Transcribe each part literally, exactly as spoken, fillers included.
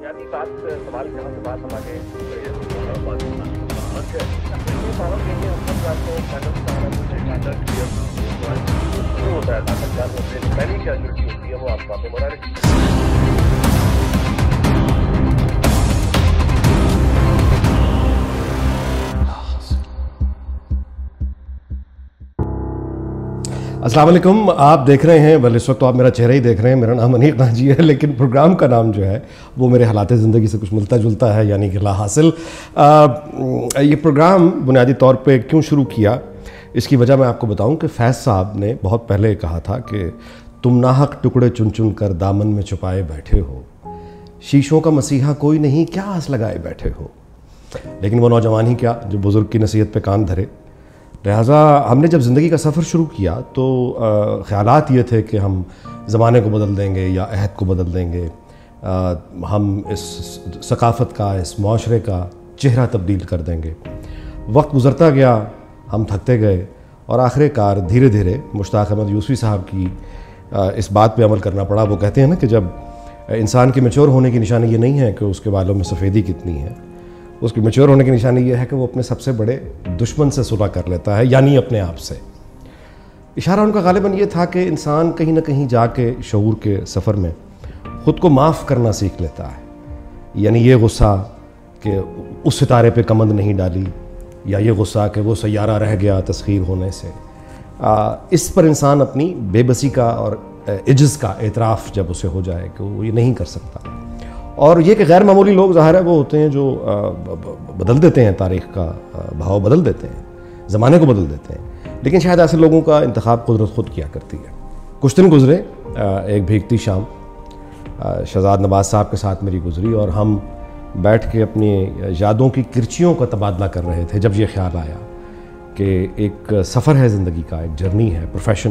بنیادی بات سوال جہاں سے بات ہمارے ہوتا ہے پہلی کیجولٹی ہوتی ہے وہ آپ کا بڑا السلام علیکم. آپ دیکھ رہے ہیں، بل اس وقت تو آپ میرا چہرہ ہی دیکھ رہے ہیں. میرا نام انیق ناجی ہے، لیکن پروگرام کا نام جو ہے وہ میرے حالات زندگی سے کچھ ملتا جلتا ہے، یعنی کہ لا حاصل. یہ پروگرام بنیادی طور پہ کیوں شروع کیا، اس کی وجہ میں آپ کو بتاؤں کہ فیض صاحب نے بہت پہلے کہا تھا کہ تم ناحق ٹکڑے چن چن کر دامن میں چھپائے بیٹھے ہو، شیشوں کا مسیحا کوئی نہیں، کیا آس لگائے بیٹھے ہو. لیکن وہ نوجوان ہی کیا جو بزرگ کی نصیحت پہ کان دھرے. لہٰذا ہم نے جب زندگی کا سفر شروع کیا تو خیالات یہ تھے کہ ہم زمانے کو بدل دیں گے یا عہد کو بدل دیں گے، ہم اس ثقافت کا، اس معاشرے کا چہرہ تبدیل کر دیں گے. وقت گزرتا گیا، ہم تھکتے گئے، اور آخر کار دھیرے دھیرے مشتاق احمد یوسفی صاحب کی اس بات پہ عمل کرنا پڑا. وہ کہتے ہیں نا کہ جب انسان کے میچور ہونے کی نشانی یہ نہیں ہے کہ اس کے بالوں میں سفیدی کتنی ہے، اس کی میچور ہونے کی نشانی یہ ہے کہ وہ اپنے سب سے بڑے دشمن سے صلح کر لیتا ہے، یعنی اپنے آپ سے. اشارہ ان کا غالباً یہ تھا کہ انسان کہیں نہ کہیں جا کے شعور کے سفر میں خود کو معاف کرنا سیکھ لیتا ہے. یعنی یہ غصہ کہ اس ستارے پہ کمند نہیں ڈالی، یا یہ غصہ کہ وہ سیارہ رہ گیا تسخیر ہونے سے، اس پر انسان اپنی بے بسی کا اور عجز کا اعتراف جب اسے ہو جائے کہ وہ یہ نہیں کر سکتا. اور یہ کہ غیر معمولی لوگ ظاہر ہے وہ ہوتے ہیں جو بدل دیتے ہیں، تاریخ کا بہاؤ بدل دیتے ہیں، زمانے کو بدل دیتے ہیں. لیکن شاید ایسے لوگوں کا انتخاب قدرت خود کیا کرتی ہے. کچھ دن گزرے، ایک بھیگتی شام شہزاد نواز صاحب کے ساتھ میری گزری، اور ہم بیٹھ کے اپنی یادوں کی کرچیوں کا تبادلہ کر رہے تھے جب یہ خیال آیا کہ ایک سفر ہے زندگی کا، ایک جرنی ہے پروفیشن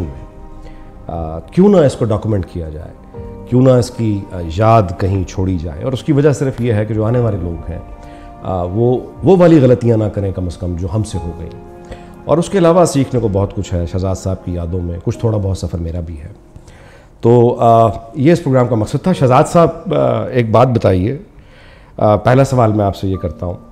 میں، کیوں نہ اس کو ڈاکومنٹ کیا جائے، کیوں نہ اس کی یاد کہیں چھوڑی جائے. اور اس کی وجہ صرف یہ ہے کہ جو آنے والے لوگ ہیں وہ وہ والی غلطیاں نہ کریں کم از کم جو ہم سے ہو گئیں. اور اس کے علاوہ سیکھنے کو بہت کچھ ہے شہزاد صاحب کی یادوں میں، کچھ تھوڑا بہت سفر میرا بھی ہے. تو یہ اس پروگرام کا مقصد تھا. شہزاد صاحب ایک بات بتائیے، پہلا سوال میں آپ سے یہ کرتا ہوں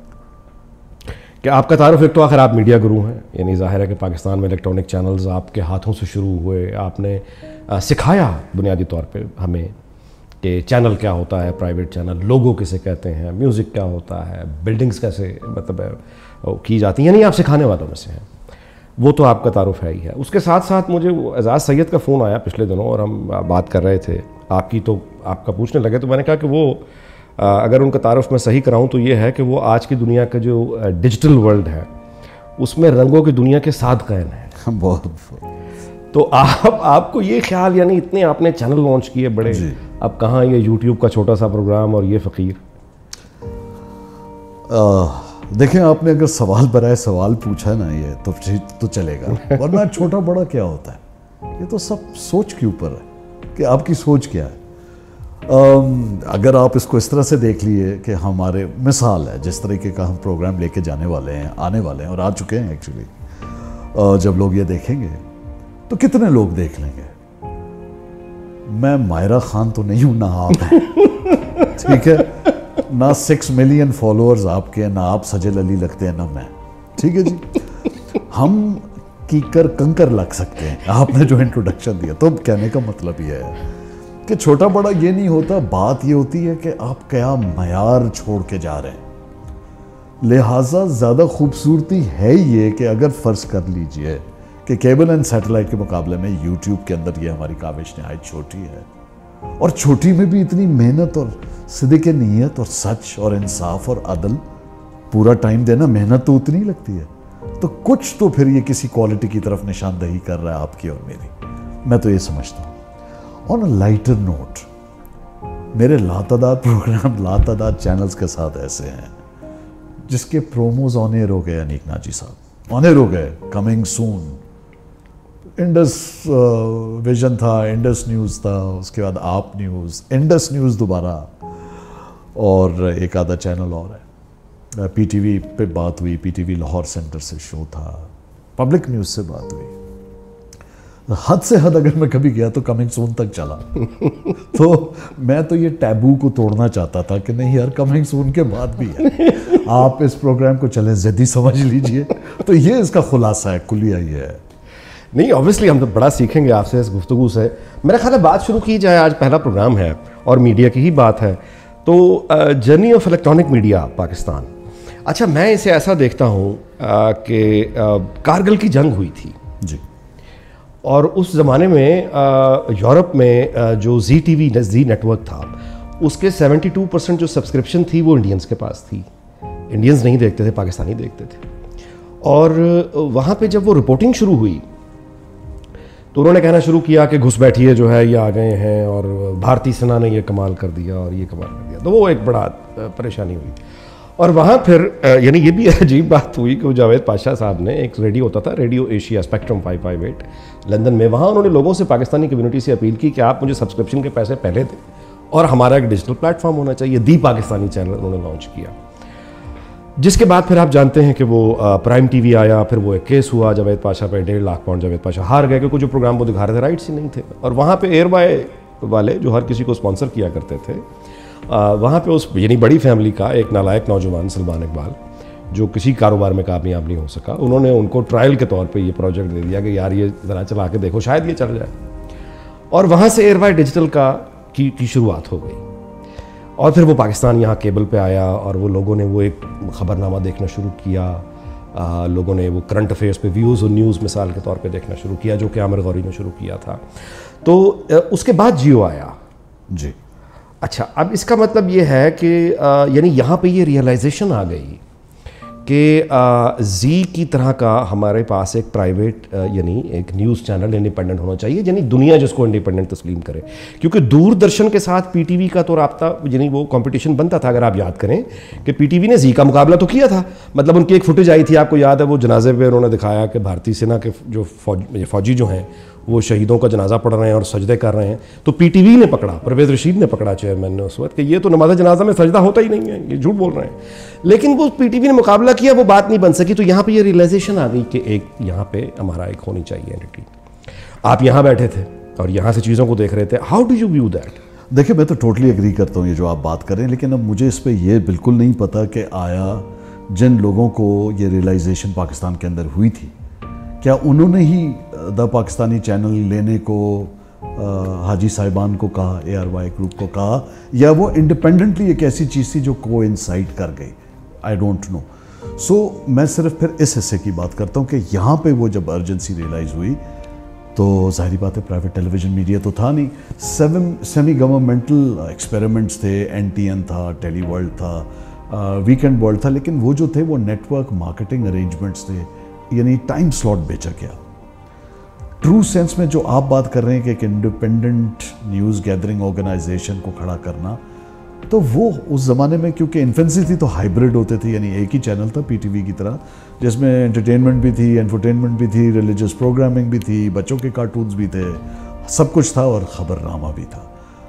کہ آپ کا تعارف، ایک تو آخر آپ میڈیا گرو ہیں، یعنی ظاہر ہے کہ پاکستان میں الیکٹرانک چینلز آپ کے ہاتھوں سے شروع ہوئے. آپ نے سکھایا بنیادی طور پہ ہمیں کہ چینل کیا ہوتا ہے، پرائیویٹ چینل، لوگو کسے کہتے ہیں، میوزک کیا ہوتا ہے، بلڈنگز کیسے مطلب کی جاتی ہیں، یعنی آپ سکھانے والوں میں سے ہیں. وہ تو آپ کا تعارف ہے ہی ہے. اس کے ساتھ ساتھ مجھے اعزاز سید کا فون آیا پچھلے دنوں، اور ہم بات کر رہے تھے آپ کی، تو آپ کا پوچھنے لگے تو میں نے کہا کہ وہ اگر ان کا تعارف میں صحیح کراؤں تو یہ ہے کہ وہ آج کی دنیا کا جو ڈیجیٹل ورلڈ ہے اس میں رنگوں کی دنیا کے ساتھ قائم ہیں. بہت. تو آپ آپ کو یہ خیال، یعنی اتنے آپ نے چینل لانچ کیے بڑے، اب کہاں یہ یوٹیوب کا چھوٹا سا پروگرام اور یہ فقیر؟ دیکھیں، آپ نے اگر سوال برائے سوال پوچھا نا یہ تو تو چلے گا، ورنہ چھوٹا بڑا کیا ہوتا ہے، یہ تو سب سوچ کے اوپر ہے کہ آپ کی سوچ کیا ہے. اگر آپ اس کو اس طرح سے دیکھ لیے کہ ہمارے مثال ہے جس طریقے کا ہم پروگرام لے کے جانے والے ہیں، آنے والے ہیں اور آ چکے ہیں ایکچولی، جب لوگ یہ دیکھیں گے تو کتنے لوگ دیکھ لیں گے؟ میں ماہرہ خان تو نہیں ہوں، نہ آپ ہیں، ٹھیک ہے، نہ سکس ملین فالوورز آپ کے، نہ آپ سجل علی لگتے ہیں، نہ میں، ٹھیک ہے جی. ہم کیکر کنکر لگ سکتے ہیں. آپ نے جو انٹروڈکشن دیا، تو کہنے کا مطلب یہ ہے کہ چھوٹا بڑا یہ نہیں ہوتا، بات یہ ہوتی ہے کہ آپ کیا معیار چھوڑ کے جا رہے ہیں. لہٰذا زیادہ خوبصورتی ہے یہ کہ اگر فرض کر لیجئے کہ کیبل اینڈ سیٹلائٹ کے مقابلے میں یوٹیوب کے اندر یہ ہماری کاوش نہایت چھوٹی ہے، اور چھوٹی میں بھی اتنی محنت اور صدق نیت اور سچ اور انصاف اور عدل پورا ٹائم دینا، محنت تو اتنی لگتی ہے. تو کچھ تو پھر یہ کسی کوالٹی کی طرف نشاندہی کر رہا ہے آپ کی اور میری. میں تو یہ سمجھتا ہوں. آن اے لائٹر نوٹ، میرے لاتعداد پروگرام، لاتعداد چینلز کے ساتھ ایسے ہیں جس کے پروموز آن ایئر ہو گئے. انیق ناجی صاحب آن ایئر ہو گئے، کمنگ سون. انڈس ویژن تھا، انڈس نیوز تھا، اس کے بعد آپ نیوز، انڈس نیوز دوبارہ، اور ایک آدھا چینل اور ہے. پی ٹی وی پہ بات ہوئی، P T V Lahore centre سے شو تھا، پبلک نیوز سے بات ہوئی. حد سے حد اگر میں کبھی گیا تو کمنگ سون تک چلا تو میں تو یہ ٹیبو کو توڑنا چاہتا تھا کہ نہیں یار کمنگ سون کے بعد بھی ہے, آپ اس پروگرام کو چلیں ضدی سمجھ لیجئے. تو یہ اس کا خلاصہ ہے, کلیہ یہ ہے. نہیں اوبیسلی ہم تو بڑا سیکھیں گے آپ سے اس گفتگو سے. میرا خیال ہے بات شروع کی جائے, آج پہلا پروگرام ہے اور میڈیا کی ہی بات ہے, تو journey of electronic media Pakistan. اچھا میں اسے ایسا دیکھتا ہوں کہ کارگل کی جنگ ہوئی تھی جی, اور اس زمانے میں یورپ میں جو Zee T V Zee network تھا اس کے سیونٹی ٹو پرسینٹ جو سبسکرپشن تھی وہ انڈینس کے پاس تھی. انڈینز نہیں دیکھتے تھے, پاکستانی دیکھتے تھے. اور وہاں پہ جب وہ رپورٹنگ شروع ہوئی تو انہوں نے کہنا شروع کیا کہ گھس بیٹھیے جو ہے یہ آ گئے ہیں اور بھارتی سینا نے یہ کمال کر دیا اور یہ کمال کر دیا. تو وہ ایک بڑا پریشانی ہوئی. اور وہاں پھر یعنی یہ بھی عجیب بات ہوئی کہ وہ جاوید پاشا صاحب نے, ایک ریڈیو ہوتا تھا radio Asia spectrum five five eight London میں, وہاں انہوں نے لوگوں سے, پاکستانی کمیونٹی سے اپیل کی کہ آپ مجھے سبسکرپشن کے پیسے پہلے دیں اور ہمارا ایک ڈیجیٹل پلیٹ فارم ہونا چاہیے. دی پاکستانی چینل انہوں نے لانچ کیا, جس کے بعد پھر آپ جانتے ہیں کہ وہ پرائم ٹی وی آیا, پھر وہ ایک کیس ہوا جاوید پاشا پہ, ڈیڑھ لاکھ پاؤنڈ جاوید پاشا ہار گئے کیونکہ جو پروگرام وہ دکھا رہے تھے رائٹس ہی نہیں تھے. اور وہاں پہ ایئر بائی والے جو ہر کسی کو اسپانسر کیا کرتے تھے, وہاں پہ اس یعنی بڑی فیملی کا ایک نالائق نوجوان سلمان اقبال جو کسی کاروبار میں کامیاب نہیں ہو سکا, انہوں نے ان کو ٹرائل کے طور پہ یہ پروجیکٹ دے دیا کہ یار یہ ذرا چلا کے دیکھو شاید یہ چل جائے. اور وہاں سے ایئر بائی ڈیجیٹل کا کی کی شروعات ہو گئی. اور پھر وہ پاکستان یہاں کیبل پہ آیا اور وہ لوگوں نے وہ ایک خبر نامہ دیکھنا شروع کیا, آ, لوگوں نے وہ کرنٹ افیئرس پہ ویوز اور نیوز مثال کے طور پہ دیکھنا شروع کیا, جو کہ عامر غوری نے شروع کیا تھا. تو اس کے بعد جیو آیا. جی اچھا, اب اس کا مطلب یہ ہے کہ یعنی یہاں پہ یہ ریئلائزیشن آ گئی کہ زی کی طرح کا ہمارے پاس ایک پرائیویٹ یعنی ایک نیوز چینل انڈیپینڈنٹ ہونا چاہیے, یعنی دنیا جس کو انڈیپینڈنٹ تسلیم کرے. کیونکہ دور درشن کے ساتھ پی ٹی وی کا تو رابطہ یعنی وہ کمپٹیشن بنتا تھا. اگر آپ یاد کریں کہ پی ٹی وی نے زی کا مقابلہ تو کیا تھا, مطلب ان کی ایک فوٹیج آئی تھی, آپ کو یاد ہے, وہ جنازے پہ انہوں نے دکھایا کہ بھارتی سینا کے جو فوج فوجی جو ہیں وہ شہیدوں کا جنازہ پڑھ رہے ہیں اور سجدے کر رہے ہیں. تو پی ٹی وی نے پکڑا, پرویز رشید نے پکڑا چیئرمین نے اس وقت, کہ یہ تو نماز جنازہ میں سجدہ ہوتا ہی نہیں ہے, یہ جھوٹ بول رہے ہیں. لیکن وہ پی ٹی وی نے مقابلہ کیا, وہ بات نہیں بن سکی. تو یہاں پہ یہ ریئلائزیشن آ گئی کہ ایک یہاں پہ ہمارا ایک ہونی چاہیے اینٹی. آپ یہاں بیٹھے تھے اور یہاں سے چیزوں کو دیکھ رہے تھے, how do you view that? دیکھیں میں تو ٹوٹلی اگری کرتا ہوں یہ جو آپ بات کر رہے ہیں, لیکن اب مجھے اس پہ یہ بالکل نہیں پتا کہ آیا جن لوگوں کو یہ ریئلائزیشن پاکستان کے اندر ہوئی تھی, کیا انہوں نے ہی دا پاکستانی چینل لینے کو حاجی صاحبان کو کہا, اے آر وائی گروپ کو کہا, یا وہ انڈیپینڈنٹلی ایک ایسی چیز تھی جو کو انسائٹ کر گئی؟ I don't know. سو میں صرف پھر اس حصے کی بات کرتا ہوں کہ یہاں پہ وہ جب ارجنسی ریئلائز ہوئی تو ظاہری بات ہے پرائیویٹ ٹیلی ویژن میڈیا تو تھا نہیں, سیون سیمی گورنمنٹل ایکسپیریمنٹس تھے, این ٹی این تھا, ٹیلی ورلڈ تھا, ویکینڈ ورلڈ تھا, لیکن وہ جو تھے وہ نیٹ ورک مارکیٹنگ ارینجمنٹس تھے, یعنی ٹائم سلاٹ بیچا گیا. ٹرو سینس میں جو آپ بات کر رہے ہیں کہ ایک انڈیپینڈنٹ نیوز گیدرنگ آرگنائزیشن کو کھڑا کرنا, تو وہ اس زمانے میں کیونکہ انفینسی تھی تو ہائبرڈ ہوتے تھے, یعنی ایک ہی چینل تھا پی ٹی وی کی طرح جس میں انٹرٹینمنٹ بھی تھی, انفرٹینمنٹ بھی تھی, ریلیجس پروگرامنگ بھی تھی, بچوں کے کارٹونز بھی تھے, سب کچھ تھا, اور خبر نامہ بھی تھا,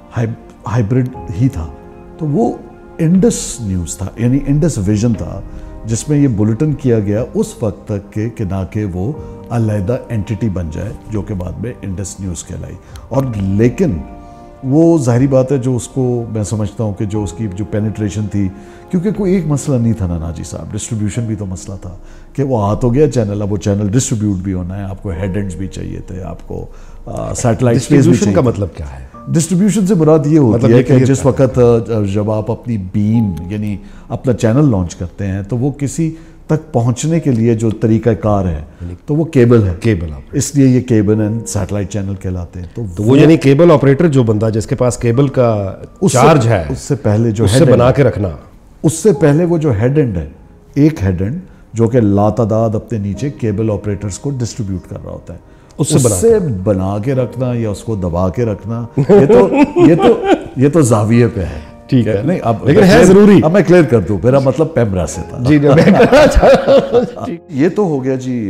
ہائبرڈ ہی تھا. تو وہ انڈس نیوز تھا, یعنی انڈس ویژن تھا, جس میں یہ بلیٹن کیا گیا اس وقت تک کہ کہ نہ کہ وہ علیحدہ اینٹیٹی بن جائے, جو کہ بعد میں انڈس نیوز کہلائی. اور لیکن وہ ظاہری بات ہے جو اس کو میں سمجھتا ہوں کہ جو اس کی جو پینیٹریشن تھی, کیونکہ کوئی ایک مسئلہ نہیں تھا نا ناجی صاحب, ڈسٹریبیوشن بھی تو مسئلہ تھا کہ وہ آ تو گیا چینل, اب وہ چینل ڈسٹریبیوٹ بھی ہونا ہے, آپ کو ہیڈ اینڈز بھی چاہیے تھے, آپ کو سیٹلائٹ اسپیس بھی چاہیے. کا مطلب کیا ہے؟ ڈسٹریبیوشن سے مراد یہ ہوتی ہے کہ جس وقت جب آپ اپنی بیم یعنی اپنا چینل لانچ کرتے ہیں تو وہ کسی تک پہنچنے کے لیے جو طریقہ کار ہے تو وہ کیبل ہے, کیبل, اس لیے یہ کیبل اینڈ سیٹلائٹ چینل کہلاتے ہیں. تو وہ یعنی کیبل آپریٹر جو بندہ جس کے پاس کیبل کا چارج ہے, اس سے پہلے جو اسے بنا کے رکھنا, اس سے پہلے وہ جو ہیڈ اینڈ ہے, ایک ہیڈ اینڈ جو کہ لاتعداد اپنے نیچے کیبل آپریٹرز کو ڈسٹریبیوٹ کر رہا ہوتا ہے, اس سے, اس سے بنا کے رکھنا یا اس کو دبا کے رکھنا, یہ تو یہ تو یہ تو زاویے پہ ہے. ٹھیک ہے, نہیں اب لیکن ہے ضروری. اب میں کلیئر کر دوں, میرا مطلب پیمرا سے تھا. جی یہ تو ہو گیا جی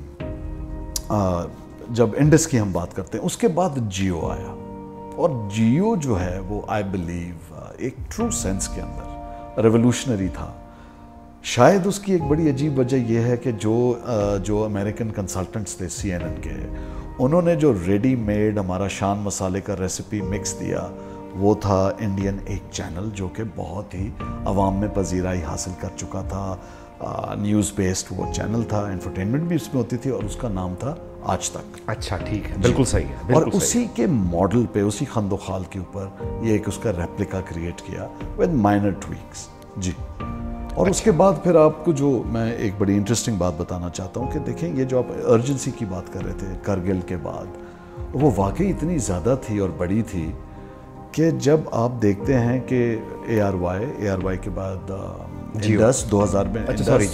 جب انڈس کی ہم بات کرتے ہیں. اس کے بعد جیو آیا, اور جیو جو ہے وہ آئی بلیو ایک ٹرو سینس کے اندر ریولوشنری تھا. شاید اس کی ایک بڑی عجیب وجہ یہ ہے کہ جو جو امریکن کنسلٹنٹس تھے سی این این کے, انہوں نے جو ریڈی میڈ ہمارا شان مسالے کا ریسیپی مکس دیا وہ تھا انڈین ایک چینل جو کہ بہت ہی عوام میں پذیرائی حاصل کر چکا تھا. نیوز بیسڈ وہ چینل تھا, انٹرٹینمنٹ بھی اس میں ہوتی تھی, اور اس کا نام تھا آج تک. اچھا ٹھیک ہے, بالکل صحیح ہے. اور اسی کے ماڈل پہ, اسی خند و خال کے اوپر یہ ایک اس کا ریپلیکا کریٹ کیا ود مائنر ٹویکس. جی. اور اس کے بعد پھر آپ کو جو میں ایک بڑی انٹرسٹنگ بات بتانا چاہتا ہوں کہ دیکھیں یہ جو آپ ارجنسی کی بات کر رہے تھے کرگل کے بعد, وہ واقعی اتنی زیادہ تھی اور بڑی تھی کہ جب آپ دیکھتے ہیں کہ A R Y A R Y کے بعد انڈس دو ہزار میں,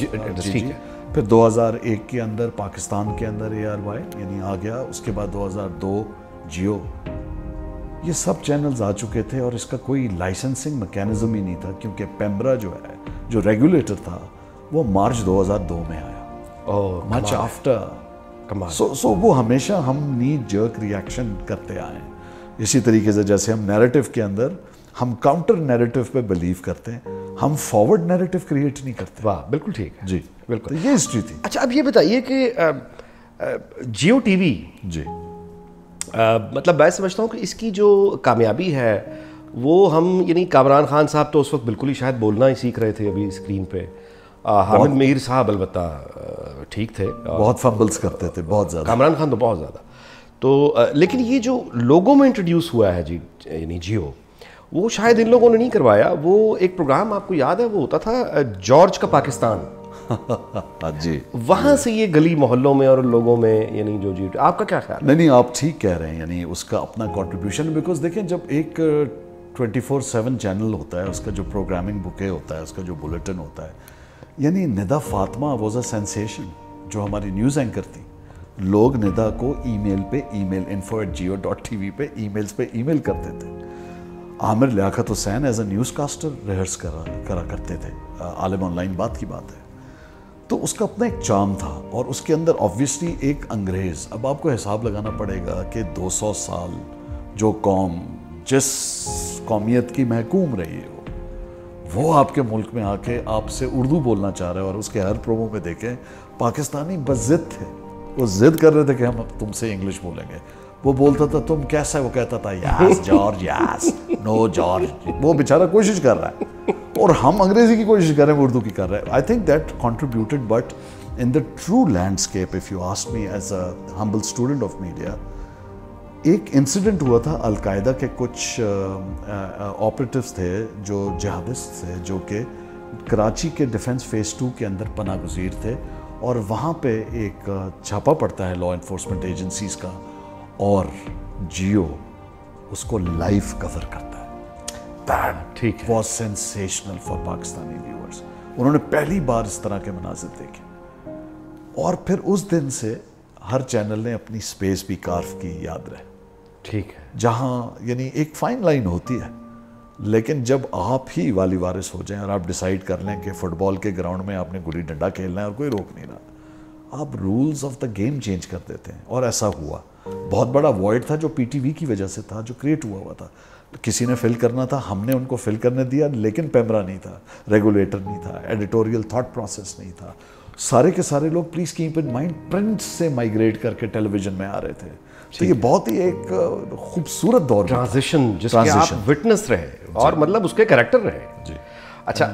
پھر دو ہزار ایک کے اندر پاکستان کے اندر اے آر وائی یعنی آ گیا, اس کے بعد دو ہزار دو جیو, یہ سب چینلز آ چکے تھے اور اس کا کوئی لائسنسنگ میکینزم ہی نہیں تھا کیونکہ پیمبرا جو ہے جو ریگولیٹر تھا وہ مارچ دو ہزار دو میں آیا, مچ آفٹر. سو سو وہ ہمیشہ ہم نیڈ جرک ریئیکشن کرتے آئے ہیں. اسی طریقے سے جیسے ہم نیریٹو کے اندر ہم کاؤنٹر نیریٹو پہ بلیو کرتے ہیں, ہم فارورڈ نیریٹو کریٹ نہیں کرتے. واہ, بالکل ٹھیک ہے. جی بالکل, یہ ہسٹری تھی. اچھا اب یہ بتائیے کہ جیو ٹی وی, جی مطلب میں سمجھتا ہوں کہ اس کی جو کامیابی ہے وہ ہم, یعنی کامران خان صاحب تو اس وقت بالکل ہی شاید بولنا ہی سیکھ رہے تھے ابھی اسکرین پہ, حامد مہیر صاحب البتہ ٹھیک تھے, بہت فمبلز کرتے تھے بہت زیادہ, کامران خان تو بہت زیادہ. تو لیکن یہ جو لوگوں میں انٹروڈیوس ہوا ہے جی یعنی جیو, وہ شاید ان لوگوں نے نہیں کروایا. وہ ایک پروگرام آپ کو یاد ہے وہ ہوتا تھا جارج کا پاکستان, جی وہاں سے یہ گلی محلوں میں اور لوگوں میں, یعنی جو جی آپ کا کیا خیال؟ نہیں نہیں آپ ٹھیک کہہ رہے ہیں, یعنی اس کا اپنا کنٹریبیوشن, بیکاز دیکھیں جب ایک ٹوینٹی فور سیون چینل ہوتا ہے, اس کا جو پروگرامنگ بکے ہوتا ہے, اس کا جو بلیٹن ہوتا ہے, یعنی Nida Fatima was a sensation جو ہماری نیوز اینکر تھی. لوگ ندا کو ای میل پہ email info at Geo dot T V پہ ای میلز پہ ای میل کرتے تھے. Aamir Liaquat Hussain as a newscaster rehearse کرا کرا کرتے تھے. عالم آن لائن بات کی بات ہے. تو اس کا اپنا ایک چام تھا, اور اس کے اندر آبویسلی ایک انگریز, اب آپ کو حساب لگانا پڑے گا کہ دو سو سال جو قوم جس قومیت کی محکوم رہی ہو, وہ آپ کے ملک میں آ کے آپ سے اردو بولنا چاہ رہے ہیں, اور اس کے ہر پرومو پہ دیکھیں پاکستانی بس ضد تھے, وہ ضد کر رہے تھے کہ ہم تم سے انگلش بولیں گے. وہ بولتا تھا تم کیسا ہے, وہ کہتا تھا یس جارج یس نو جارج. وہ بیچارہ کوشش کر رہا ہے اور ہم انگریزی کی کوشش کر رہے ہیں, اردو کی کر رہے ہیں. I think that contributed, but in the true landscape if you ask me as a humble student of media, ایک انسیڈنٹ ہوا تھا. القاعدہ کے کچھ آپریٹیوز تھے جو جہادسٹ تھے, جو کہ کراچی کے ڈیفنس فیس ٹو کے اندر پناہ گزیر تھے, اور وہاں پہ ایک چھاپا پڑتا ہے لا انفورسمنٹ ایجنسیز کا, اور جیو اس کو لائیو کور کرتا ہے. دیٹ ٹھیک was sensational for Pakistani viewers. انہوں نے پہلی بار اس طرح کے مناظر دیکھے, اور پھر اس دن سے ہر چینل نے اپنی سپیس بھی کارف کی, یاد رہے. ٹھیک ہے, جہاں یعنی ایک فائن لائن ہوتی ہے, لیکن جب آپ ہی والی وارث ہو جائیں اور آپ ڈیسائیڈ کر لیں کہ فٹ بال کے گراؤنڈ میں آپ نے گلی ڈنڈا کھیلنا ہے اور کوئی روک نہیں رہا, آپ rules of the game change کر دیتے ہیں. اور ایسا ہوا. بہت بڑا وائڈ تھا جو پی ٹی وی کی وجہ سے تھا, جو کریٹ ہوا ہوا تھا. کسی نے فل کرنا تھا, ہم نے ان کو فل کرنے دیا, لیکن پیمرا نہیں تھا, ریگولیٹر نہیں تھا, ایڈیٹوریل تھاٹ پروسیس نہیں تھا. سارے کے سارے لوگ please keep in mind print سے مائگریٹ کر کے ٹیلی ویژن میں آ رہے تھے. تو یہ بہت ہی ایک خوبصورت دور, ٹرانزیشن جس کے آپ وٹنس رہے اور مطلب اس کے کریکٹر رہے. جی اچھا,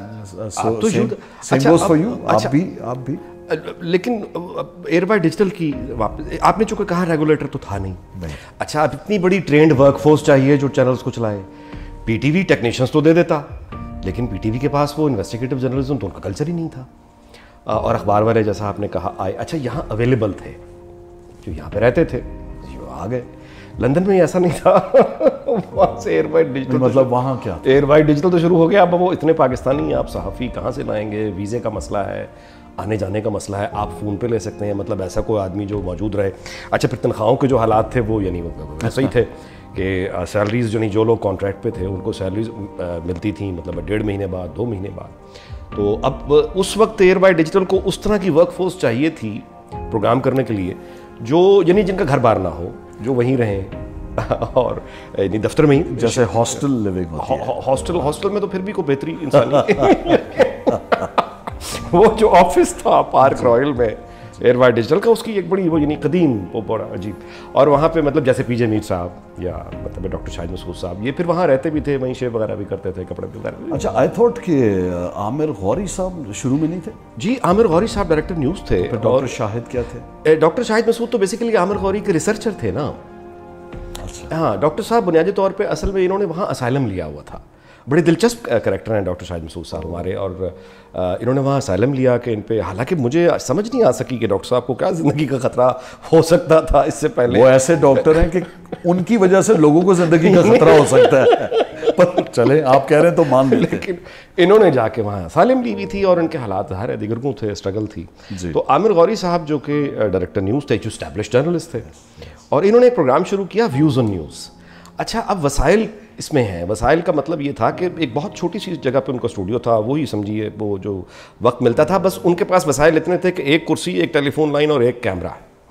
آپ بھی آپ بھی لیکن ایئر بائی ڈیجیٹل کی آپ نے چونکہ کہا ریگولیٹر تو تھا نہیں. اچھا, اب اتنی بڑی ٹرینڈ ورک فورس چاہیے جو چینلز کو چلائے. پی ٹی وی ٹیکنیشینس تو دے دیتا, لیکن پی ٹی وی کے پاس وہ انویسٹیگیٹو جرنلزم تو ان کا کلچر ہی نہیں تھا. اور اخبار والے جیسا آپ نے کہا آئے. اچھا, یہاں اویلیبل تھے, جو یہاں پہ رہتے تھے جو آ گئے. لندن میں ایسا نہیں تھا, وہاں سے ایئر بائی ڈیجیٹل, مطلب وہاں کیا ایئر بائی ڈیجیٹل تو شروع ہو گیا. اب وہ اتنے پاکستانی آپ صحافی کہاں سے لائیں گے, ویزے کا مسئلہ ہے, آنے جانے کا مسئلہ ہے, آپ فون پہ لے سکتے ہیں, مطلب ایسا کوئی آدمی جو موجود رہے. اچھا, پھر تنخواہوں کے جو حالات تھے وہ یعنی ویسے ہی تھے کہ سیلریز جو نہیں, جو لوگ کانٹریکٹ پہ تھے ان کو سیلریز ملتی تھیں مطلب ڈیڑھ مہینے بعد, دو مہینے بعد. تو اب اس وقت ایئر بائی ڈیجیٹل کو اس طرح کی ورک فورس چاہیے تھی پروگرام کرنے کے لیے, جو یعنی جن کا گھر بار نہ ہو, جو وہیں رہیں اور یعنی دفتر میں ہی, جیسے ہاسٹل لیونگ ہوتی ہے. ہاسٹل ہاسٹل میں تو پھر بھی کوئی بہتری انسانی وہ جو آفس تھا پارک رائل میں, ایئر وائٹ ڈیجیٹل کا اس کی ایک بڑی وہ یعنی قدیم وہ بڑا عجیب. اور وہاں پہ مطلب جیسے پی جے میر صاحب یا مطلب ڈاکٹر شاہد مسعود صاحب یہ پھر وہاں رہتے بھی تھے, وہیں شیو وغیرہ بھی کرتے تھے, کپڑے وغیرہ. اچھا آئی تھاٹ کہ عامر غوری صاحب شروع میں نہیں تھے؟ جی عامر غوری صاحب ڈائریکٹر نیوز تھے. ڈاکٹر شاہد کیا تھے؟ ڈاکٹر شاہد مسعود تو بیسیکلی عامر غوری کے ریسرچر تھے نا. ہاں ڈاکٹر صاحب بنیادی طور پہ اصل میں انہوں نے وہاں اسائلم لیا ہوا تھا. بڑے دلچسپ کریکٹر ہیں ڈاکٹر شاہد مسعود صاحب ہمارے, اور انہوں نے وہاں اسائلم لیا کہ ان پہ, حالانکہ مجھے سمجھ نہیں آ سکی کہ ڈاکٹر صاحب کو کیا زندگی کا خطرہ ہو سکتا تھا اس سے پہلے. وہ ایسے ڈاکٹر ہیں کہ ان کی وجہ سے لوگوں کو زندگی کا خطرہ ہو سکتا ہے, پر چلے آپ کہہ رہے ہیں تو مان لیتے. لیکن انہوں نے جا کے وہاں اسائلم لی ہوئی تھی اور ان کے حالات ظاہر ہے دیگرگوں تھے, اسٹرگل تھی. تو عامر غوری صاحب جو کہ ڈائریکٹر نیوز تھے, جو اسٹیبلش جرنلسٹ تھے, اور انہوں نے ایک پروگرام شروع کیا ویوز آن نیوز. اچھا اب وسائل اس میں ہیں. وسائل کا مطلب یہ تھا کہ ایک بہت چھوٹی سی جگہ پہ ان کا اسٹوڈیو تھا, وہی سمجھیے وہ جو وقت ملتا تھا, بس ان کے پاس وسائل اتنے تھے کہ ایک کرسی, ایک ٹیلی فون لائن اور ایک کیمرہ,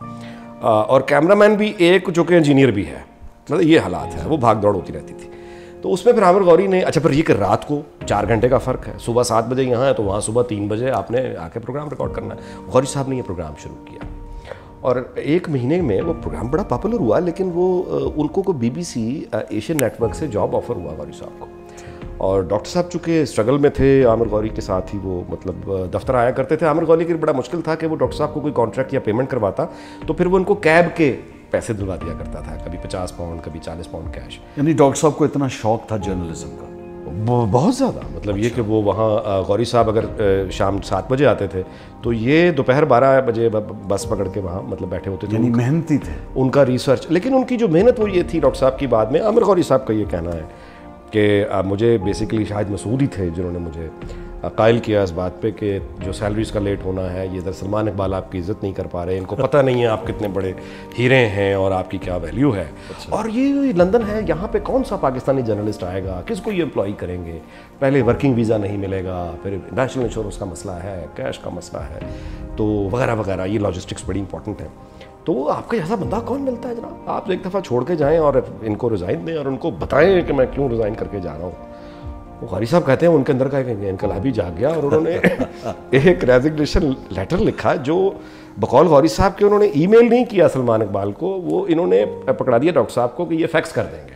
اور کیمرہ مین بھی ایک جو کہ انجینئر بھی ہے. مطلب یہ حالات ہیں, وہ بھاگ دوڑ ہوتی رہتی تھی. تو اس میں پھر عامر غوری نے, اچھا پھر یہ کہ رات کو چار گھنٹے کا فرق ہے, صبح سات بجے یہاں ہے تو وہاں صبح تین بجے آپ نے آ کے پروگرام ریکارڈ کرنا ہے. غوری صاحب نے یہ پروگرام شروع کیا اور ایک مہینے میں وہ پروگرام بڑا پاپولر ہوا, لیکن وہ ان کو کو B B C Asian network سے جاب آفر ہوا غوری صاحب کو. اور ڈاکٹر صاحب چونکہ اسٹرگل میں تھے, عامر غوری کے ساتھ ہی وہ مطلب دفتر آیا کرتے تھے. عامر غوری کے بڑا مشکل تھا کہ وہ ڈاکٹر صاحب کو کوئی کانٹریکٹ یا پیمنٹ کرواتا تو پھر وہ ان کو کیب کے پیسے دلوا دیا کرتا تھا, کبھی پچاس پاؤنڈ کبھی چالیس پاؤنڈ کیش. یعنی ڈاکٹر صاحب کو اتنا شوق تھا جرنلزم کا؟ بہت زیادہ. مطلب یہ کہ وہ وہاں غوری صاحب اگر شام سات بجے آتے تھے تو یہ دوپہر بارہ بجے بس پکڑ کے وہاں مطلب بیٹھے ہوتے تھے. یعنی محنتی تھے ان کا ریسرچ. لیکن ان کی جو محنت وہ یہ تھی ڈاکٹر صاحب کی, بعد میں عامر غوری صاحب کا یہ کہنا ہے کہ مجھے بیسیکلی شاہد مسعود ہی تھے جنہوں نے مجھے قائل کیا اس بات پہ کہ جو سیلریز کا لیٹ ہونا ہے, یہ ادھر سلمان اقبال آپ کی عزت نہیں کر پا رہے, ان کو پتہ نہیں ہے آپ کتنے بڑے ہیرے ہیں اور آپ کی کیا ویلیو ہے. اور یہ لندن ہے, یہاں پہ کون سا پاکستانی جرنلسٹ آئے گا, کس کو یہ امپلائی کریں گے, پہلے ورکنگ ویزا نہیں ملے گا, پھر نیشنل انشورنس کا مسئلہ ہے, کیش کا مسئلہ ہے, تو وغیرہ وغیرہ. یہ لاجسٹکس بڑی امپورٹنٹ ہے. تو آپ کا ایسا بندہ کون ملتا ہے جناب, آپ ایک دفعہ چھوڑ کے جائیں اور ان کو ریزائن دیں اور ان کو بتائیں کہ میں کیوں ریزائن کر کے جا رہا ہوں. غوری صاحب کہتے ہیں ان کے اندر کا ایک انقلابی جاگ گیا اور انہوں نے ایک ریزگنیشن لیٹر لکھا جو بقول غوری صاحب کے انہوں نے ای میل نہیں کیا سلمان اقبال کو, وہ انہوں نے پکڑا دیا ڈاکٹر صاحب کو کہ یہ فیکس کر دیں گے.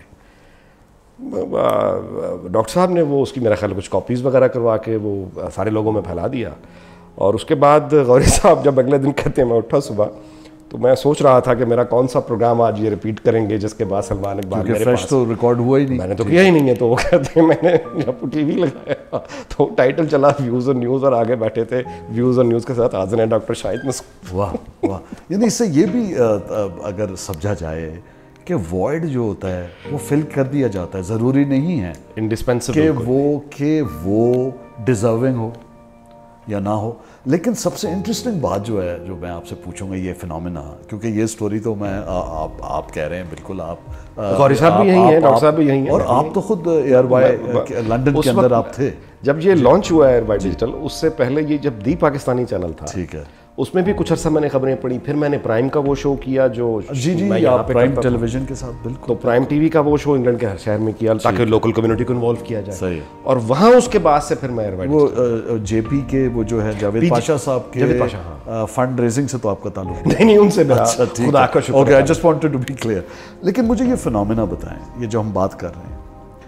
ڈاکٹر صاحب نے وہ اس کی میرا خیال کچھ کاپیز وغیرہ کروا کے وہ سارے لوگوں میں پھیلا دیا. اور اس کے بعد غوری صاحب جب اگلے دن کہتے ہیں میں اٹھا صبح تو میں سوچ رہا تھا کہ میرا کون سا پروگرام آج یہ ریپیٹ کریں گے جس کے بعد سلمان اقبال میرے پاس تو ریکارڈ ہوا ہی نہیں, میں نے تو کیا ہی نہیں ہے. تو وہ کہتے ہیں میں نے جب ٹی وی لگایا تو ٹائٹل چلا ویوز آن نیوز اور آگے بیٹھے تھے ویوز آن نیوز کے ساتھ حاضر ہیں ڈاکٹر شاہد مسعود. واہ واہ. یعنی اس سے یہ بھی اگر سمجھا جائے کہ وائڈ جو ہوتا ہے وہ فل کر دیا جاتا ہے, ضروری نہیں ہے انڈسپینسیبل کہ وہ کہ وہ ڈیزرونگ ہو یا نہ ہو. لیکن سب سے انٹرسٹنگ بات جو ہے جو میں آپ سے پوچھوں گا یہ فینومینا, کیونکہ یہ سٹوری تو میں آپ آپ کہہ رہے ہیں بالکل, آپ غوری صاحب بھی یہی ہیں, ڈاکٹر صاحب بھی یہی ہیں, اور آپ تو خود ایئر وائی لنڈن کے اندر آپ تھے جب یہ لانچ ہوا ایئر وائی ڈیجیٹل. اس سے پہلے یہ جب دی پاکستانی چینل تھا, ٹھیک ہے, اس میں بھی کچھ عرصہ میں نے خبریں پڑھی. پھر میں نے پرائم کا وہ شو کیا جو جی جی آپ پرائم ٹیلی ویژن کے ساتھ, بالکل, تو پرائم ٹی وی کا وہ شو انگلینڈ کے ہر شہر میں کیا تاکہ لوکل کمیونٹی کو انوالو کیا جائے. صحیح. اور وہاں اس کے بعد سے پھر میں وہ جے پی کے وہ جو ہے جاوید پاشا صاحب کے فنڈ ریزنگ سے تو آپ کا تعلق نہیں نہیں ان سے خدا کا شکر. Okay, I just wanted to be clear. لیکن مجھے یہ فینومینا بتائیں, یہ جو ہم بات کر رہے ہیں,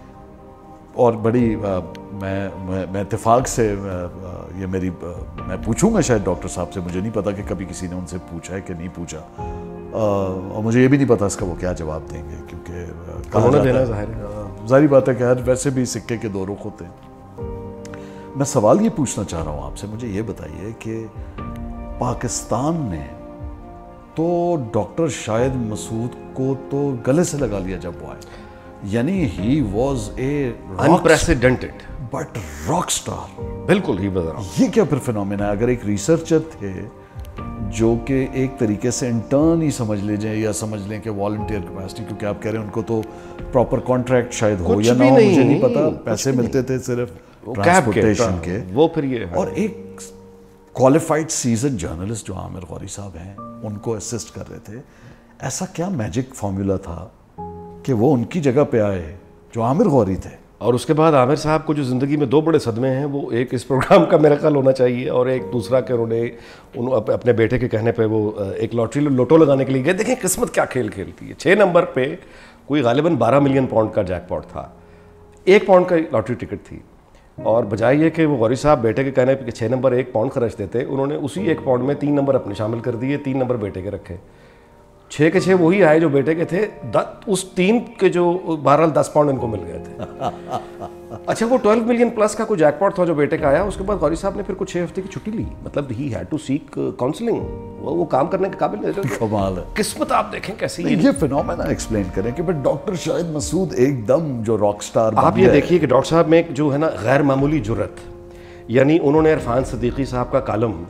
اور بڑی میں میں اتفاق سے یہ میری میں پوچھوں گا شاید ڈاکٹر صاحب سے, مجھے نہیں پتا کہ کبھی کسی نے ان سے پوچھا ہے کہ نہیں پوچھا, اور مجھے یہ بھی نہیں پتا اس کا وہ کیا جواب دیں گے, کیونکہ ظاہری بات ہے کہ ہر ویسے بھی سکے کے دو رخ ہوتے ہیں. میں سوال یہ پوچھنا چاہ رہا ہوں آپ سے, مجھے یہ بتائیے کہ پاکستان نے تو ڈاکٹر شاہد مسعود کو تو گلے سے لگا لیا جب وہ آئے, یعنی he was a unprecedented but rock star. بالکل ہی بدر. یہ کیا پھر فینومینا ہے؟ اگر ایک ریسرچر تھے جو کہ ایک طریقے سے انٹرن ہی سمجھ لے جائیں یا سمجھ لیں کہ والنٹیئر کیپیسٹی, کیونکہ آپ کہہ رہے ہیں ان کو تو پراپر کانٹریکٹ شاید ہو یا نہ ہو, مجھے نہیں پتا, پیسے ملتے تھے صرف ٹرانسپورٹیشن کے, وہ پھر یہ. اور ایک کوالیفائڈ سیزن جرنلسٹ جو عامر غوری صاحب ہیں ان کو اسسٹ کر رہے تھے. ایسا کیا میجک فارمولا تھا کہ وہ ان کی جگہ پہ آئے جو عامر غوری تھے اور اس کے بعد عامر صاحب کو جو زندگی میں دو بڑے صدمے ہیں، وہ ایک اس پروگرام کا میرا خیال ہونا چاہیے، اور ایک دوسرا کہ انہوں نے انہوں اپنے بیٹے کے کہنے پہ وہ ایک لاٹری لوٹو لگانے کے لیے گئے. دیکھیں قسمت کیا کھیل کھیلتی ہے. چھ نمبر پہ کوئی غالباً بارہ ملین پاؤنڈ کا جیک پاٹ تھا، ایک پاؤنڈ کا لاٹری ٹکٹ تھی، اور بجائے یہ کہ وہ غوری صاحب بیٹے کے کہنے پہ کہ چھ نمبر ایک پاؤنڈ خرچ دیتے، انہوں نے اسی ایک پاؤنڈ میں تین نمبر اپنے شامل کر دیے، تین نمبر بیٹے کے رکھے. چھ کے چھ وہی آئے جو بیٹے کے تھے، اس تین کے جو بہرحال دس پاؤنڈ ان کو مل گئے تھے. اچھا وہ ٹویلو ملین پلس کا کوئی جیک پاٹ تھا جو بیٹے کا آیا. اس کے بعد غوری صاحب نے پھر کچھ چھ ہفتے کی چھٹی لی، مطلب he had to seek counselling. وہ کام کرنے کے قابل نہیں. کمال ہے. قسمت آپ دیکھیں کیسی. یہ فینومینا ایکسپلین کریں کہ ڈاکٹر شاہد مسعود ایک دم جو راک سٹار. آپ یہ دیکھیے کہ ڈاکٹر صاحب میں جو ہے نا غیر معمولی جرت، یعنی انہوں نے عرفان صدیقی صاحب کا کالم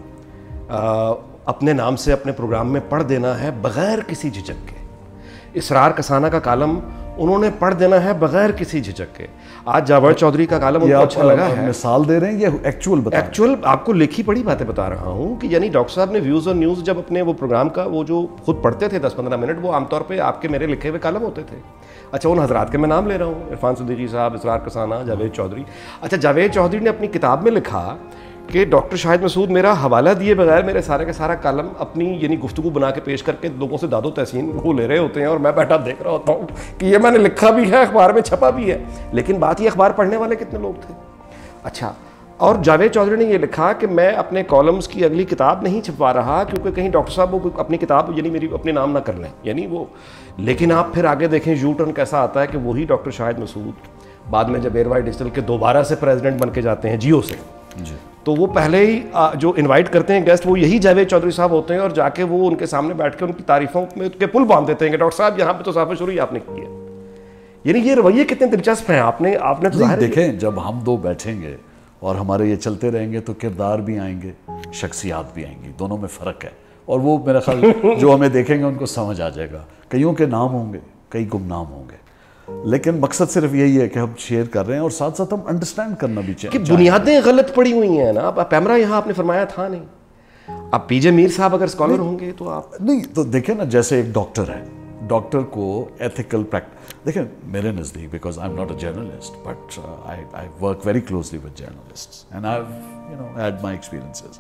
اپنے نام سے اپنے پروگرام میں پڑھ دینا ہے بغیر کسی جھجک کے. اسرار کسانہ کا کالم انہوں نے پڑھ دینا ہے بغیر کسی جھجک کے. آج جاوید چودھری کا کالم ان کو اچھا لگا ہے. مثال دے رہے ہیں یہ ایکچوئل بتا ایکچوئل آپ کو لکھی پڑھی باتیں بتا رہا ہوں کہ یعنی ڈاکٹر صاحب نے ویوز اور نیوز جب اپنے وہ پروگرام کا وہ جو خود پڑھتے تھے دس پندرہ منٹ، وہ عام طور پہ آپ کے میرے لکھے ہوئے کالم ہوتے تھے. اچھا ان حضرات کے میں نام لے رہا ہوں، عرفان صدیقی صاحب، اسرار کسانہ، جاوید چودھری. اچھا جاوید چودھری نے اپنی کتاب میں لکھا کہ ڈاکٹر شاہد مسعود میرا حوالہ دیے بغیر میرے سارے کا سارا کالم اپنی یعنی گفتگو بنا کے پیش کر کے لوگوں سے داد و تحسین وہ لے رہے ہوتے ہیں، اور میں بیٹھا دیکھ رہا ہوتا ہوں کہ یہ میں نے لکھا بھی ہے، اخبار میں چھپا بھی ہے، لیکن بات یہ اخبار پڑھنے والے کتنے لوگ تھے. اچھا اور جاوید چودھری نے یہ لکھا کہ میں اپنے کالمز کی اگلی کتاب نہیں چھپوا رہا کیونکہ کہیں ڈاکٹر صاحب وہ اپنی کتاب یعنی میری اپنے نام نہ کر لیں، یعنی وہ. لیکن آپ پھر آگے دیکھیں یو ٹرن کیسا آتا ہے کہ وہی ڈاکٹر شاہد مسعود بعد میں جب ایئر وائی ڈیجیٹل کے دوبارہ سے پریزیڈنٹ بن کے جاتے ہیں جیو سے، جی تو وہ پہلے ہی جو انوائٹ کرتے ہیں گیسٹ وہ یہی جاوید چودھری صاحب ہوتے ہیں، اور جا کے وہ ان کے سامنے بیٹھ کے ان کی تعریفوں میں کے پل باندھ دیتے ہیں کہ ڈاکٹر صاحب یہاں پہ تو صافہ شروع ہی آپ نے کی ہے. یعنی یہ رویے کتنے دلچسپ ہیں. آپ نے آپ نے دیکھیں جب ہم دو بیٹھیں گے اور ہمارے یہ چلتے رہیں گے تو کردار بھی آئیں گے، شخصیات بھی آئیں گی، دونوں میں فرق ہے. اور وہ میرا خیال جو ہمیں دیکھیں گے ان کو سمجھ آ جائے گا. کئیوں کے نام ہوں گے، کئی گمنام ہوں گے، لیکن مقصد صرف یہی ہے کہ ہم شیئر کر رہے ہیں اور ساتھ ساتھ ہم انڈرسٹینڈ کرنا بھی چاہیے. کہ بنیادیں غلط پڑی ہوئی ہیں نا. اب پیمرا یہاں آپ نے فرمایا تھا نہیں. اب پی جے میر صاحب اگر اسکالر ہوں گے تو آپ نہیں تو دیکھیں نا، جیسے ایک ڈاکٹر ہے، ڈاکٹر کو ایتھیکل پریکٹس دیکھیں میرے نزدیک، because I am not a journalist but I I work very closely with journalists and I have you know had my experiences.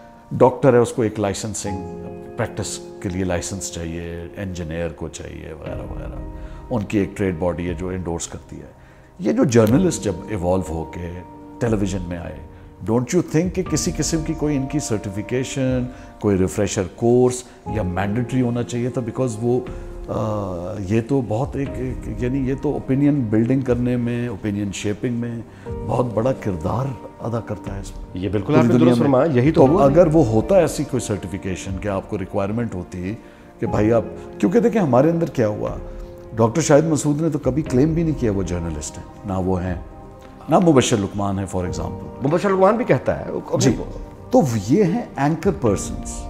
Doctor ہے، اس کو ایک لائسنسنگ پریکٹس کے لیے لائسنس چاہیے، انجینئر کو چاہیے وغیرہ وغیرہ. ان کی ایک ٹریڈ باڈی ہے جو انڈورس کرتی ہے. یہ جو جرنلسٹ جب ایوالو ہو کے ٹیلی ویژن میں آئے، ڈونٹ یو تھنک کہ کسی قسم کی کوئی ان کی سرٹیفیکیشن، کوئی ریفریشر کورس یا مینڈیٹری ہونا چاہیے تھا؟ بیکاز وہ یہ تو بہت ایک یعنی یہ تو اوپینین بلڈنگ کرنے میں، اوپینین شیپنگ میں بہت بڑا کردار ادا کرتا ہے اس میں. یہ بالکل آپ نے درست فرمایا. یہی تو اگر وہ ہوتا ایسی کوئی سرٹیفیکیشن کہ آپ کو ریکوائرمنٹ ہوتی کہ بھائی آپ، کیونکہ دیکھیں ہمارے اندر کیا ہوا، ڈاکٹر شاہد مسعود نے تو کبھی کلیم بھی نہیں کیا وہ جرنلسٹ ہیں، نہ وہ ہیں، نہ مبشر لقمان ہے فار ایگزامپل. مبشر لقمان بھی کہتا ہے جی. تو یہ ہیں anchor persons,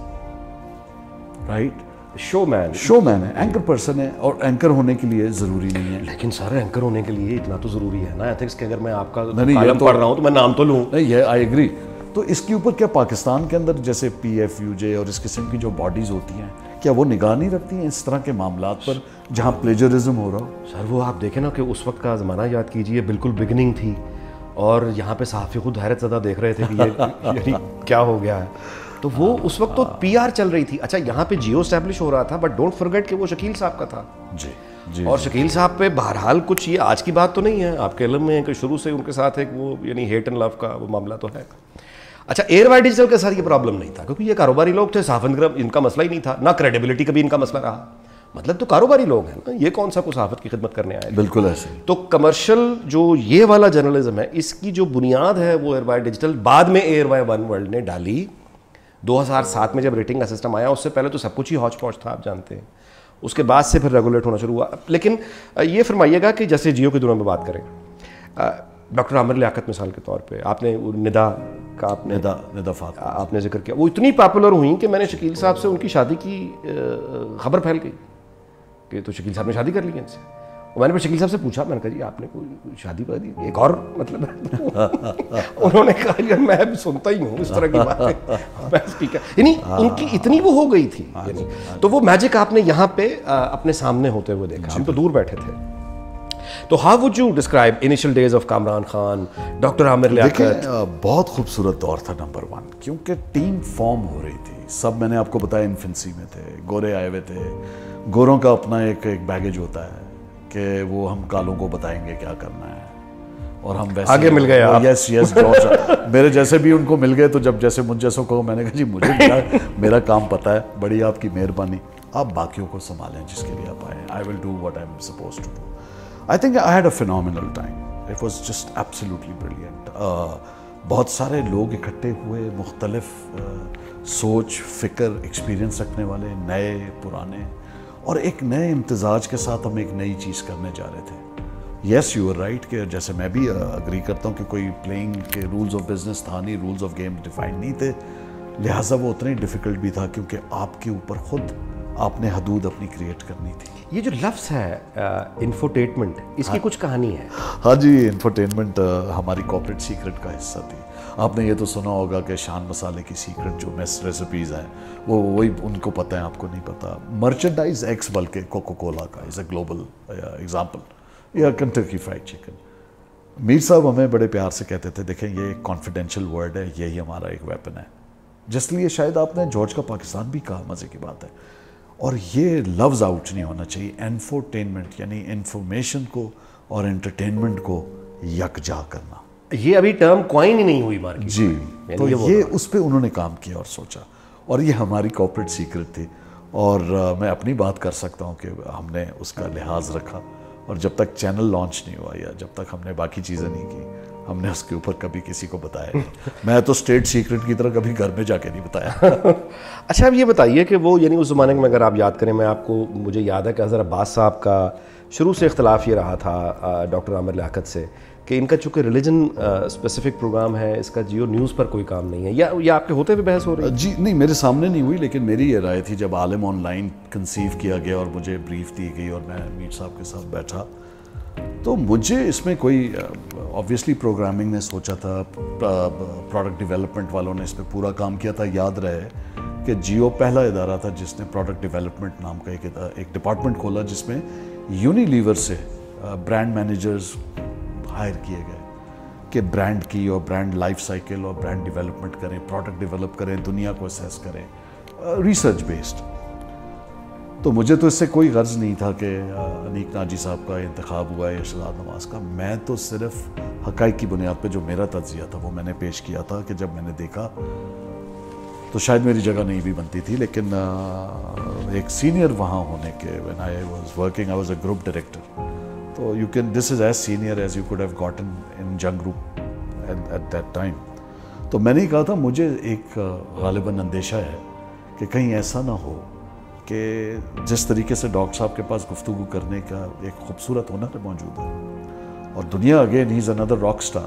right, showman. Showman ہے، اینکر پرسن ہے، اور اینکر ہونے کے لیے ضروری نہیں ہے. لیکن سر اینکر ہونے کے لیے اتنا تو ضروری ہے نا ایتھکس کہ اگر میں آپ کا کالم پڑھ رہا ہوں تو میں نام تو لوں. نہیں یہ آئی ایگری. تو اس کے اوپر کیا پاکستان کے اندر جیسے پی ایف یو جے اور اس قسم کی جو باڈیز ہوتی ہیں، کیا وہ نگاہ نہیں رکھتی ہیں اس طرح کے معاملات پر جہاں پلیجرزم ہو رہا ہو؟ سر وہ آپ دیکھیں نا کہ اس وقت کا زمانہ یاد کیجئے، بالکل بگننگ تھی، اور یہاں پہ صحافی خود حیرت زدہ دیکھ رہے تھے کہ یہ یعنی کیا ہو گیا ہے. تو وہ اس وقت تو پی آر چل رہی تھی. اچھا یہاں پہ جیو اسٹیبلش ہو رہا تھا، بٹ ڈونٹ فرگیٹ کہ وہ شکیل صاحب کا تھا. جی جی. اور شکیل صاحب پہ بہرحال کچھ یہ آج کی بات تو نہیں ہے، آپ کے علم میں ہے کہ شروع سے ان کے ساتھ ایک وہ یعنی ہیٹ اینڈ لو کا وہ معاملہ تو ہے. اچھا ایئر وائی ڈیجیٹل کے ساتھ یہ پرابلم نہیں تھا کیونکہ یہ کاروباری لوگ تھے، صحافت ان کا مسئلہ ہی نہیں تھا، نہ کریڈیبلٹی کا بھی ان کا مسئلہ رہا. مطلب تو کاروباری لوگ ہیں نا، یہ کون سا کو صحافت کی خدمت کرنے آئے. بالکل ایسے. تو کمرشل جو یہ والا جرنلزم ہے، اس کی جو بنیاد ہے وہ ایئر وائی ڈیجیٹل بعد میں ایئر وائی ون ورلڈ نے ڈالی. دو ہزار سات میں جب ریٹنگ کا سسٹم آیا، اس سے پہلے تو سب کچھ ہی ہاچ پاچ تھا، آپ جانتے ہیں. اس کے بعد سے پھر ریگولیٹ ہونا شروع ہوا. لیکن یہ فرمائیے گا کہ جیسے جیو کے دنوں میں بات کریں، ڈاکٹر عامر لیاقت مثال کے طور پہ، آپ نے ندا کا آپ نے ندا ندا فاطمہ آپ نے ذکر کیا، وہ اتنی پاپولر ہوئیں کہ میں نے شکیل صاحب سے ان کی شادی کی خبر پھیل گئی کہ تو شکیل صاحب نے شادی کر لی ان سے. میں نے پھر شکیل صاحب سے پوچھا، میں نے کہا جی آپ نے کوئی شادی کر دی؟ ایک اور مطلب انہوں نے کہا یار میں بھی سنتا ہی ہوں اس طرح کی باتیں، یعنی ان کی اتنی وہ ہو گئی تھی. یعنی تو وہ میجک آپ نے یہاں پہ اپنے سامنے ہوتے ہوئے دیکھا. ہم تو دور بیٹھے تھے. تو how would you describe initial days of Kamran Khan, doctor Aamir Liaquat? دیکھیں بہت خوبصورت دور تھا نمبر ون, کیونکہ ٹیم فارم ہو رہی تھی. سب میں نے آپ کو بتایا انفنسی میں تھے, گورے آئے ہوئے تھے. گوروں کا اپنا ایک ایک بیگیج ہوتا ہے کہ وہ ہم کالوں کو بتائیں گے کیا کرنا ہے, اور ہم ویسے آگے مل گئے آپ. یس یس جارج میرے جیسے بھی ان کو مل گئے, تو جب جیسے مجھ جیسوں کو میں نے کہا جی مجھے میرا میرا کام پتہ ہے, بڑی آپ کی مہربانی, آپ باقیوں کو سنبھالیں جس کے لیے آپ آئے. I will do what I am supposed to do. I think I had a phenomenal time, it was just absolutely brilliant. بہت سارے لوگ اکٹھے ہوئے, مختلف سوچ فکر ایکسپیرینس رکھنے والے, نئے پرانے, اور ایک نئے امتزاج کے ساتھ ہم ایک نئی چیز کرنے جا رہے تھے. یس یو آر رائٹ کہ جیسے میں بھی اگری کرتا ہوں کہ کوئی پلینگ کے رولز آف بزنس تھا نہیں, رولز آف گیم ڈیفائن نہیں تھے, لہٰذا وہ اتنا ہی ڈیفیکلٹ بھی تھا کیونکہ آپ کے اوپر خود آپ نے حدود اپنی کریٹ کرنی تھی. یہ جو لفظ ہے انفوٹینمنٹ, اس کی کچھ کہانی ہے؟ ہاں جی, انفوٹینمنٹ ہماری کارپوریٹ سیکرٹ کا حصہ تھی. آپ نے یہ تو سنا ہوگا کہ شان مسالے کی سیکرٹ جو میس ریسیپیز ہیں وہ وہی ان کو پتہ ہے, آپ کو نہیں پتہ. مرچنڈائز ایکس بلکہ کوکو کولا کا از اے گلوبل ایگزامپل, یا کنٹکی فرائیڈ چکن. میر صاحب ہمیں بڑے پیار سے کہتے تھے دیکھیں یہ ایک کانفیڈینشیل ورڈ ہے, یہی ہمارا ایک ویپن ہے, جس لیے شاید آپ نے جارج کا پاکستان بھی کہا, مزے کی بات ہے. اور یہ لفظ آؤٹ نہیں ہونا چاہیے. انفوٹینمنٹ یعنی انفارمیشن کو اور انٹرٹینمنٹ کو یکجا کرنا. یہ ابھی ٹرم کوائن ہی نہیں ہوئی مارکیٹ جی, تو یہ اس پہ انہوں نے کام کیا اور سوچا, اور یہ ہماری کارپوریٹ سیکرٹ تھی. اور میں اپنی بات کر سکتا ہوں کہ ہم نے اس کا لحاظ رکھا, اور جب تک چینل لانچ نہیں ہوا یا جب تک ہم نے باقی چیزیں نہیں کی, ہم نے اس کے اوپر کبھی کسی کو بتایا نہیں. میں تو اسٹیٹ سیکرٹ کی طرح کبھی گھر میں جا کے نہیں بتایا. اچھا, اب یہ بتائیے کہ وہ یعنی اس زمانے میں اگر آپ یاد کریں, میں آپ کو مجھے یاد ہے کہ حضرت عباس صاحب کا شروع سے اختلاف یہ رہا تھا ڈاکٹر عامر لیاقت سے کہ ان کا چونکہ ریلیجن اسپیسیفک پروگرام ہے, اس کا جیو نیوز پر کوئی کام نہیں ہے, یا یا آپ کے ہوتے ہوئے بحث ہو رہی ہے؟ جی نہیں, میرے سامنے نہیں ہوئی, لیکن میری یہ رائے تھی جب عالم آن لائن کنسیو کیا گیا اور مجھے بریف دی گئی اور میں میر صاحب کے ساتھ بیٹھا, تو مجھے اس میں کوئی آبویسلی پروگرامنگ نے سوچا تھا, پروڈکٹ ڈیولپمنٹ والوں نے اس پہ پورا کام کیا تھا. یاد رہے کہ جیو پہلا ادارہ تھا جس نے پروڈکٹ ڈیولپمنٹ نام کا ایک ایک ڈپارٹمنٹ کھولا, جس میں یونیلیور سے برانڈ مینیجرز ہائر کیے گئے کہ برانڈ کی اور برانڈ لائف سائیکل اور برانڈ ڈیولپمنٹ کریں, پروڈکٹ ڈیولپ کریں, دنیا کو اسیس کریں, ریسرچ بیسڈ. تو مجھے تو اس سے کوئی غرض نہیں تھا کہ انیک ناجی صاحب کا انتخاب ہوا ہے یا شہزاد نواز کا. میں تو صرف حقائق کی بنیاد پہ جو میرا تجزیہ تھا وہ میں نے پیش کیا تھا کہ جب میں نے دیکھا تو شاید میری جگہ نہیں بھی بنتی تھی, لیکن ایک سینئر وہاں ہونے کے when I was working, I was a group director. تو you can, this is as senior as you could have gotten in Jung Group at, at that time. تو میں نے کہا تھا مجھے ایک غالباً اندیشہ ہے کہ کہیں ایسا نہ ہو کہ جس طریقے سے ڈاکٹر صاحب کے پاس گفتگو کرنے کا ایک خوبصورت ہنر موجود ہے, اور دنیا اگین ہی از اندر راک اسٹار,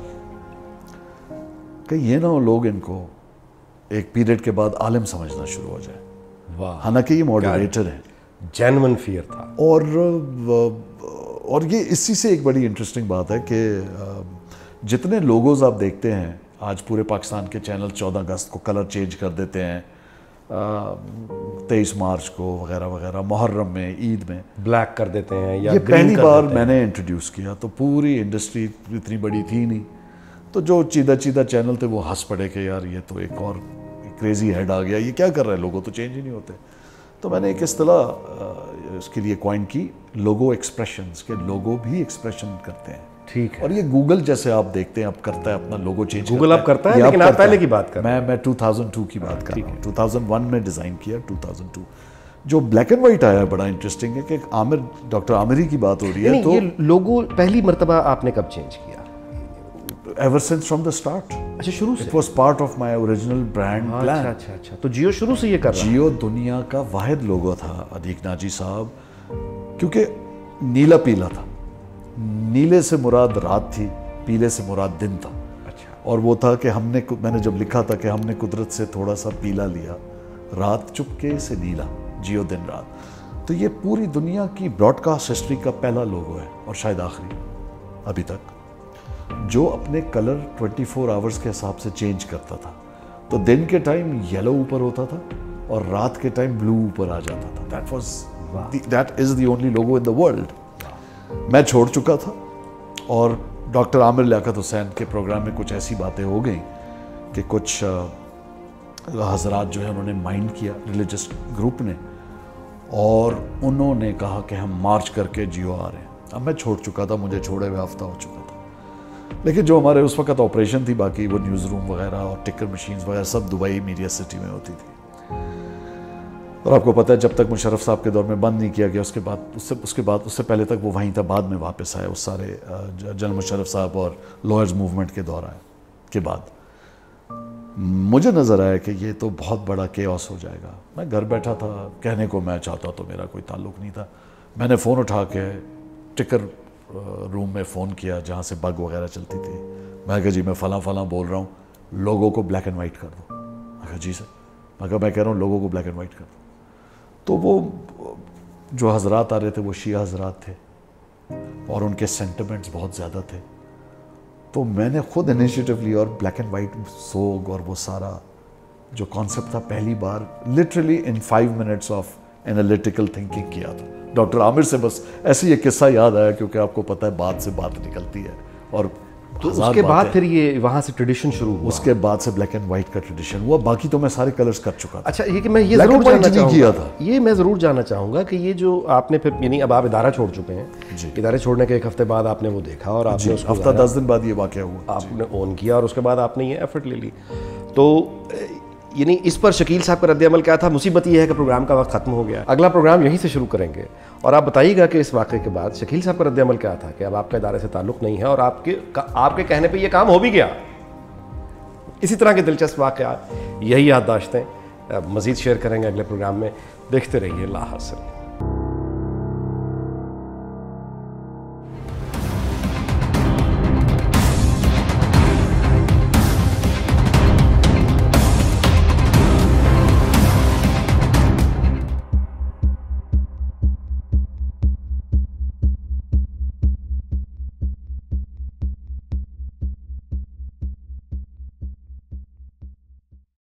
کہ یہ نہ ہو لوگ ان کو ایک پیریڈ کے بعد عالم سمجھنا شروع ہو جائے. واہ, حالانکہ یہ ماڈریٹر ہیں. جینون فیئر تھا. اور اور یہ اسی سے ایک بڑی انٹرسٹنگ بات ہے کہ جتنے لوگوز آپ دیکھتے ہیں آج پورے پاکستان کے چینل چودہ اگست کو کلر چینج کر دیتے ہیں, تیئیس مارچ کو وغیرہ وغیرہ, محرم میں, عید میں بلیک کر دیتے ہیں, یا یہ پہلی بار میں نے انٹروڈیوس کیا تو پوری انڈسٹری اتنی بڑی تھی نہیں, تو جو چیدہ چیدہ چینل تھے وہ ہنس پڑے کہ یار یہ تو ایک اور کریزی ہیڈ آ گیا, یہ کیا کر رہے ہیں, لوگوں تو چینج ہی نہیں ہوتے. تو میں نے ایک اصطلاح اس کے لیے کوائن کی, لوگو ایکسپریشنز, کے لوگو بھی ایکسپریشن کرتے ہیں. ٹھیک ہے. اور یہ گوگل جیسے آپ دیکھتے ہیں اب کرتا ہے اپنا لوگو چینج, گوگل اب کرتا ہے, لیکن آپ پہلے کی بات کر رہے ہیں. میں میں ٹو تھاؤزینڈ ٹو کی بات کر رہا ہوں. ٹو تھاؤزینڈ ون میں ڈیزائن کیا, ٹو تھاؤزینڈ ٹو جو بلیک اینڈ وائٹ آیا بڑا انٹرسٹنگ ہے کہ عامر ڈاکٹر عامری کی بات ہو رہی ہے. تو یہ لوگو پہلی مرتبہ آپ نے کب چینج کیا؟ Ever since from the start. اچھا, شروع سے. It was part of my original brand plan. اچھا اچھا اچھا, تو جیو شروع سے یہ کر رہا ہے. جیو دنیا کا واحد لوگو تھا انیک ناجی صاحب, کیونکہ نیلا پیلا تھا. نیلے سے مراد رات تھی, پیلے سے مراد دن تھا. اچھا. اور وہ تھا کہ ہم نے, میں نے جب لکھا تھا کہ ہم نے قدرت سے تھوڑا سا پیلا لیا, رات چپکے سے نیلا, جیو دن رات. تو یہ پوری دنیا کی براڈ کاسٹ ہسٹری کا پہلا لوگو ہے, اور شاید آخری ابھی تک, جو اپنے کلر ٹوینٹی فور آورز کے حساب سے چینج کرتا تھا. تو دن کے ٹائم یلو اوپر ہوتا تھا اور رات کے ٹائم بلو اوپر آ جاتا تھا. That was that is the only logo in the world. میں چھوڑ چکا تھا اور ڈاکٹر عامر لیاقت حسین کے پروگرام میں کچھ ایسی باتیں ہو گئیں کہ کچھ حضرات جو ہے انہوں نے مائنڈ کیا ریلیجس گروپ نے، اور انہوں نے کہا کہ ہم مارچ کر کے جیو آ رہے ہیں. اب میں چھوڑ چکا تھا، مجھے چھوڑے ہوئے ہفتہ ہو چکا تھا، لیکن جو ہمارے اس وقت آپریشن تھی باقی وہ نیوز روم وغیرہ اور ٹکر مشینز وغیرہ سب دبئی میڈیا سٹی میں ہوتی تھی. اور آپ کو پتہ ہے جب تک مشرف صاحب کے دور میں بند نہیں کیا گیا، اس کے بعد اس سے اس کے بعد اس سے پہلے تک وہ وہیں تھا، بعد میں واپس آئے اس سارے جنرل مشرف صاحب اور لوئرز موومنٹ کے دور آئے کے بعد. مجھے نظر آیا کہ یہ تو بہت بڑا کیوس ہو جائے گا. میں گھر بیٹھا تھا، کہنے کو میں چاہتا تو میرا کوئی تعلق نہیں تھا. میں نے فون اٹھا کے ٹکر روم میں فون کیا جہاں سے بگ وغیرہ چلتی تھی. میں کہا جی میں فلاں فلاں بول رہا ہوں، لوگوں کو بلیک اینڈ وائٹ کر دو. میں کہا جی سر. میں کہا میں کہہ رہا ہوں لوگوں کو بلیک اینڈ وائٹ کر دو. تو وہ جو حضرات آ رہے تھے وہ شیعہ حضرات تھے اور ان کے سینٹیمنٹس بہت زیادہ تھے. تو میں نے خود انیشیٹو لی اور بلیک اینڈ وائٹ سوگ اور وہ سارا جو کانسیپٹ تھا پہلی بار literally in five minutes of analytical thinking کیا تھا. ڈاکٹر عامر سے بس ایسے یہ قصہ یاد آیا کیونکہ آپ کو پتہ ہے بات سے بات نکلتی ہے. اور تو اس کے بعد پھر یہ وہاں سے ٹریڈیشن شروع ہوا. اس کے بعد سے بلیک اینڈ وائٹ کا ٹریڈیشن ہوا. باقی تو میں سارے کلرز کر چکا تھا. اچھا یہ کہ میں یہ ضرور جاننا چاہوں گا یہ میں ضرور جاننا چاہوں گا کہ یہ جو آپ نے پھر یعنی اب آپ ادارہ چھوڑ چکے ہیں، ادارے چھوڑنے کے ایک ہفتے بعد آپ نے وہ دیکھا اور آپ نے ہفتہ دس دن بعد یہ واقعہ ہوا، آپ نے اون کیا اور اس کے بعد آپ نے یہ ایفرٹ لے لی. تو یعنی اس پر شکیل صاحب کا رد عمل کیا تھا؟ مصیبت یہ ہے کہ پروگرام کا وقت ختم ہو گیا، اگلا پروگرام یہیں سے شروع کریں گے اور آپ بتائیے گا کہ اس واقعے کے بعد شکیل صاحب کا رد عمل کیا تھا کہ اب آپ کا ادارے سے تعلق نہیں ہے اور آپ کے آپ کے کہنے پہ یہ کام ہو بھی گیا. اسی طرح کے دلچسپ واقعات یہی یادداشتیں مزید شیئر کریں گے اگلے پروگرام میں. دیکھتے رہیے لا حاصل.